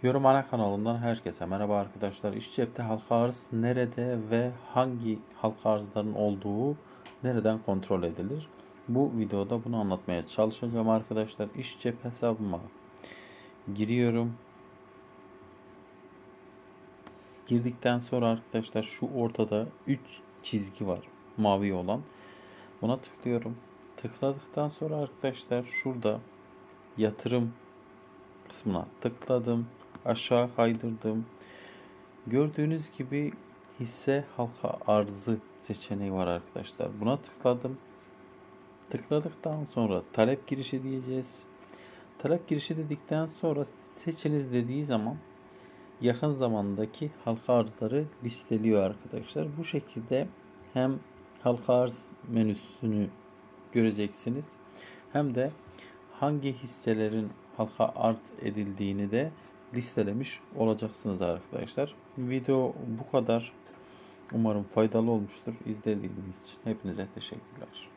Yorum Ana kanalından herkese merhaba arkadaşlar. İş cepte halka arz nerede ve hangi halka arzların olduğu nereden kontrol edilir? Bu videoda bunu anlatmaya çalışacağım arkadaşlar. İş cep hesabıma giriyorum. Girdikten sonra arkadaşlar şu ortada 3 çizgi var. Mavi olan. Buna tıklıyorum. Tıkladıktan sonra arkadaşlar şurada yatırım kısmına tıkladım. Aşağı kaydırdım. Gördüğünüz gibi hisse halka arzı seçeneği var arkadaşlar. Buna tıkladım. Tıkladıktan sonra talep girişi diyeceğiz. Talep girişi dedikten sonra seçiniz dediği zaman yakın zamandaki halka arzları listeliyor arkadaşlar. Bu şekilde hem halka arz menüsünü göreceksiniz hem de hangi hisselerin halka arz edildiğini de listelemiş olacaksınız arkadaşlar. Video bu kadar. Umarım faydalı olmuştur. İzlediğiniz için hepinize teşekkürler.